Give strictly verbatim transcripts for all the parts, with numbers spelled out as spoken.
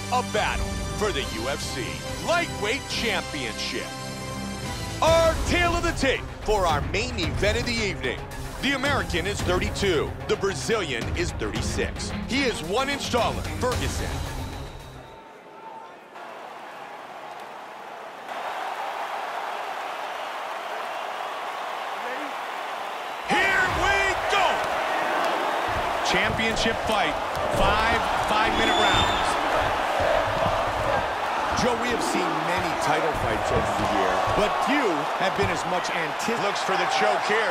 a battle for the U F C Lightweight Championship. Our tale of the tape for our main event of the evening. The American is thirty-two. The Brazilian is thirty-six. He is one inch taller, Ferguson. Here we go! Championship fight. Five five-minute rounds. Joe, we have seen many title fights over the year, but few have been as much anticipated. Looks for the choke here.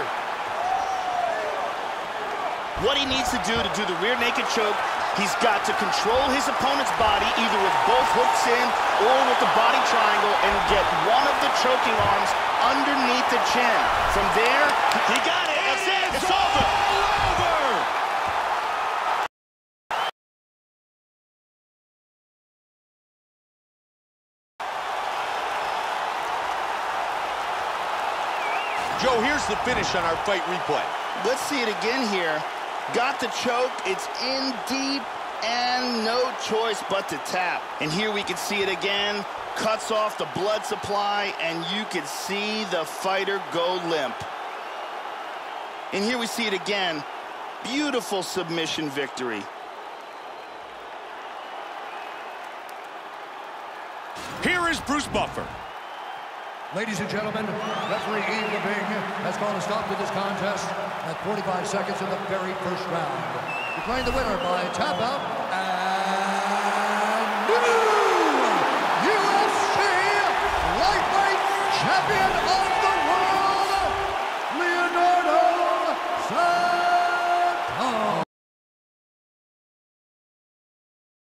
What he needs to do to do the rear naked choke, he's got to control his opponent's body either with both hooks in or with the body triangle and get one of the choking arms underneath the chin. From there, he got it. That's it. It's, it's over. over. Joe, here's the finish on our fight replay. Let's see it again here. Got the choke, it's in deep, and no choice but to tap. And here we can see it again. Cuts off the blood supply, and you can see the fighter go limp. And here we see it again. Beautiful submission victory. Here is Bruce Buffer. Ladies and gentlemen, referee Yves Lavigne has called a stop to this contest at forty-five seconds of the very first round. Declaring the winner by tap out,